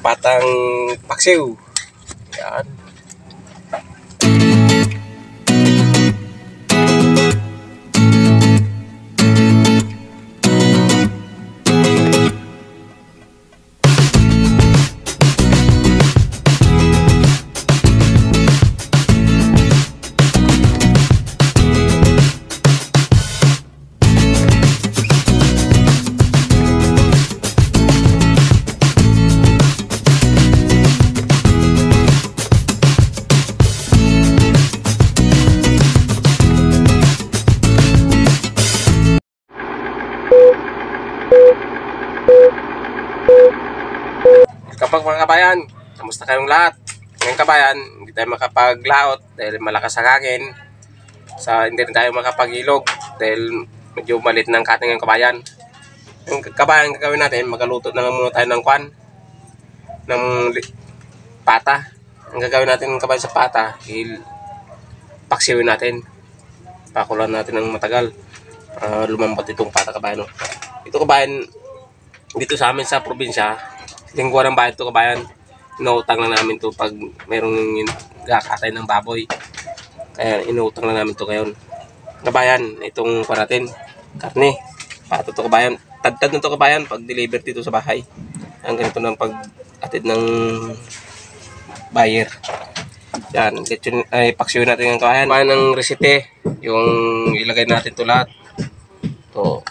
patang paksiw. Yan. Kapag mga kabayan, kamusta kayong lahat? Ngayon kabayan, hindi tayo makapaglaot dahil malakas ang hangin. Hindi rin tayo makapag-ilog dahil medyo malit ng cutting ng kabayan. Yung kabayan, gagawin natin, magaluto na muna tayo ng kwan, ng pata. Ang gagawin natin ng kabayan sa pata, paksiwin natin. Pakulan natin ng matagal para lumambot itong pata kabayan. Ito kabayan, dito sa amin sa probinsya, lingwa ng bahay ito kabayan, inuutang lang namin ito pag mayroong kakatay ng baboy. Kaya inuutang lang namin ito ngayon. Kabayan, itong paratin, karne, pato ito kabayan. Tagtad na ito kabayan pag deliver dito sa bahay. Ang ganito ng pag-atid ng buyer. Yan, ay paksiwin natin yung kabayan. Kabayan ng resete, yung ilagay natin ito lahat. Ito,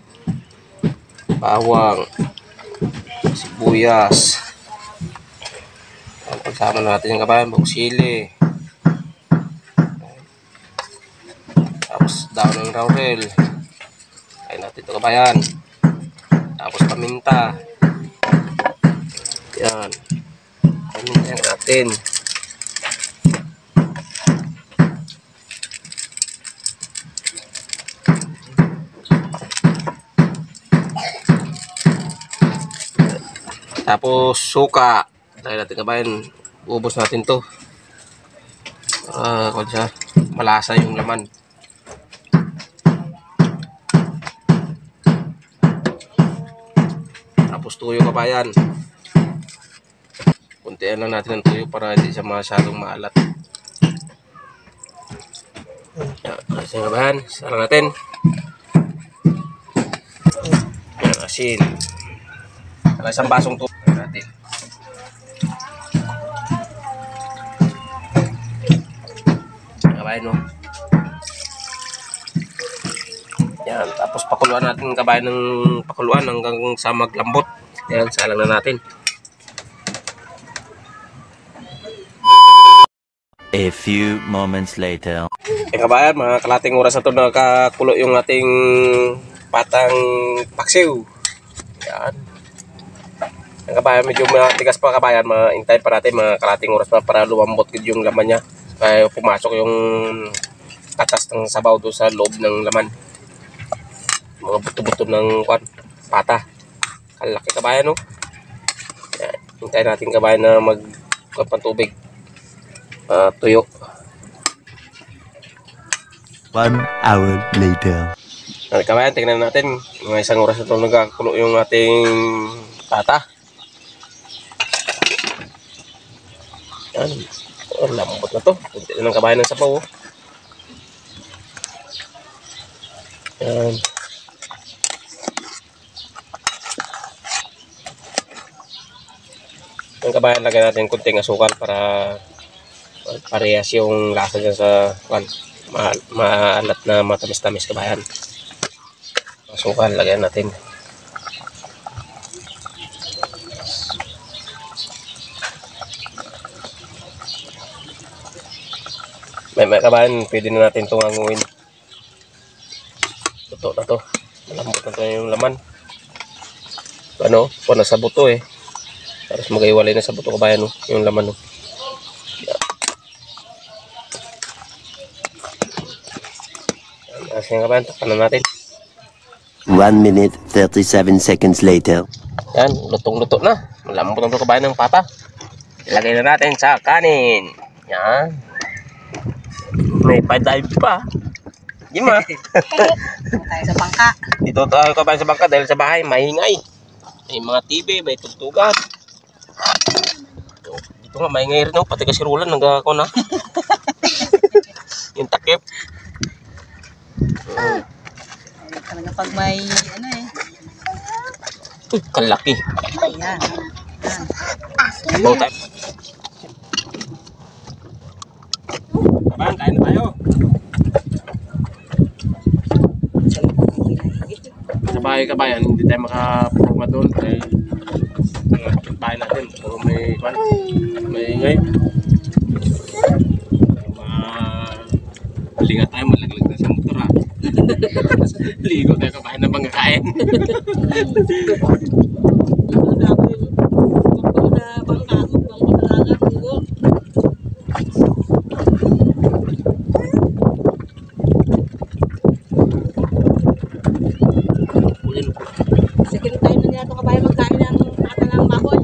bawang, sibuyas. Pagsama natin yung kabayan, buong sili. Tapos daon ng laurel. Kain natin ito kabayan. Tapos paminta. Yan. Paminta natin. Tapos suka. Dahil natin kabayan, ubos natin to. Malasa yung laman. Tapos tuyo kabayan. Kuntian lang natin ng tuyo para hindi siya masyadong maalat. Asin kabayan, sarang natin. Asin. Isang basong tubig natin. Kabayan, no? Yan, tapos pakuluan natin kabayan ng pakuluan hanggang sa maglambot. Yan, salang na natin. A few moments later. Kabayan, mga kalating oras na ito nakakulo yung ating patang paksiw. Yan. Ang kabayan, medyo matigas pa kabayan, maintay pa natin mga kalating oras pa para lumambot yung laman niya. Kaya pumasok yung katas ng sabaw doon sa loob ng laman. Mga buto-buto ng pata. Kalaki kabayan, no? Yan. Hintay natin kabayan na magpantubig. Tuyo. 1 hour later. Kabayan, tingnan natin. Mga isang oras na ito nagkakulo yung ating pata. Yan. Lambot na to. Kunti na ng kabayan ng sabaw. Yan. Ang kabayan, lagyan natin kunting asukal para parehas yung lasa dyan sa maalat na matamis-tamis kabayan. Asukal, lagyan natin. May kabayan, pwede na natin itong hanguin. Luto na to. Malambot na to yung laman. Ano? Nasa buto eh. Tapos magaiwalay na sa buto kabayan, no? Yung laman, no? Yan. Kasi yung kabayan, takpan na natin. 1 minute 37 seconds later. Yan, lutong-luto na. Malambot na to kabayan ng pata. Ilagay na natin sa kanin. Yan. May pa-dive pa. Di ma? Tayo sa bangka. Dito tayo kabayan sa bangka dahil sa bahay maingay. May mga TV, may tugtugan. Ito nga, maingay rin, no? Pati kasirulan, nag-ako na. Yung takip. Talaga pag may, ano eh. Uy, kalaki. Ayan. Sabaw tayo. Kabayan, kain na tayo. Sa bahay kabayan, hindi tayo makaporma doon. Dahil bahay natin, puro may ingay. Malingat tayo, malaglag na sa motor ha. Ligo tayo kabayan na bang kain. Second time na nila ito kabayan magkain ng ata ng baboy.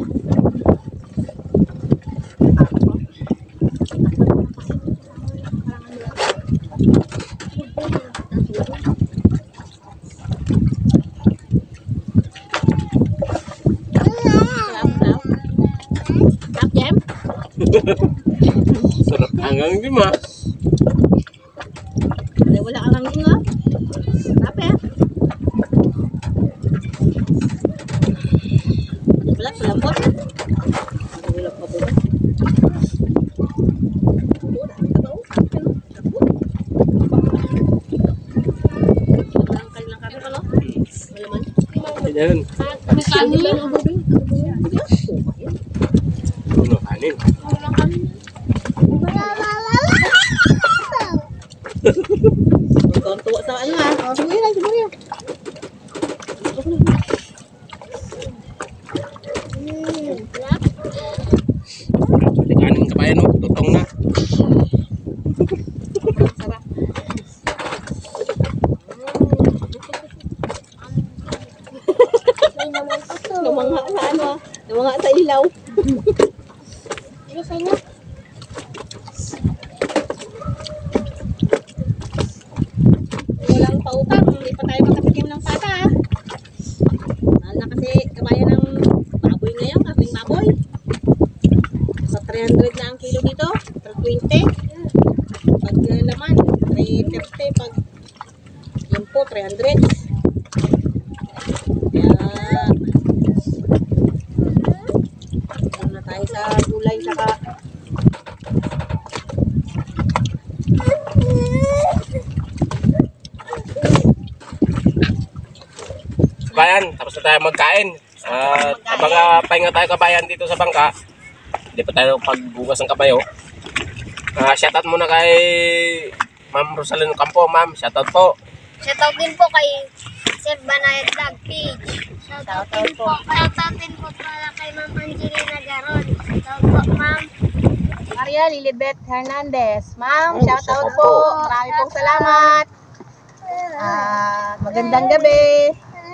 Sarap hanggang di ma. Wala ka lang nga. Tape. Wala, palambot. Wala pa ba? Ayan. Ano kanin? Tuwa sa ano ha? Siguro yan, siguro yan. Pati kanin kabayan, no? Tutong na. Sarap. Namangha sa ano ha? Namangha sa ilaw. Walang pautang, hindi pa tayo makatikim ng pata ha. Mahal na kasi kabayan ng baboy ngayon, kaming baboy. Sa 300 na ang kilo dito, 320. Pag laman, 330. Pag yun po, 300. Kaya, doon na tayo sa gulay, saka Kabayan, tapos na tayo magkain. At habang pahinga tayo kabayan dito sa bangka, hindi pa tayo pagbugas ng kabayo. Shoutout muna kay Ma'am Rosalyn Campo, ma'am. Shoutout po. Shoutout din po kay Sir Banayad Vlog Page. Shoutout din po. Shoutout din po pala kay Ma'am Angelina Garon. Shoutout po, Ma'am. Maria Lilibet Hernandez. Ma'am, shoutout po. Maraming pong salamat. Magandang gabi.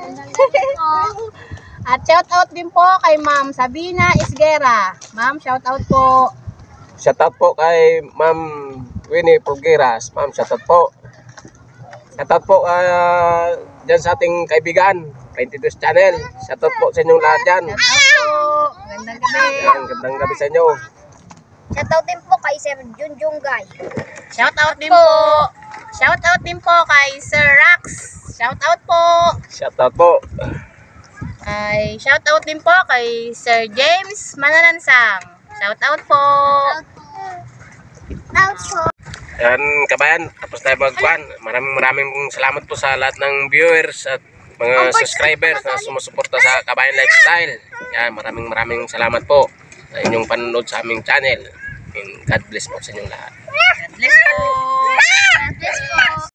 At shoutout din po kay Ma'am Sabina Isguera. Ma'am, shoutout po. Shoutout po kay Ma'am Winnie Pulgueras. Ma'am, shoutout po. Shoutout po dyan sa ating kaibigan, 22 Channel. Shoutout po sa inyong lahat dyan. Shoutout po. Magandang gabi. Yan, gandang gabi sa inyo. Shoutout din po kay Sir Junjunggay. Shoutout din po. Shoutout din po kay Sir Rax. Shoutout po. Shoutout po. Ay, shoutout din po kay Sir James Mananansang. Shoutout po. Shoutout po. Yan, kabayan, tapos tayo magkuhan. Maraming salamat po sa lahat ng viewers at mga subscribers na sumusuporta sa Kabayan Lifestyle. Yan, maraming salamat po sa inyong panonood sa aming channel. And God bless po sa inyong lahat. God bless po. God bless po.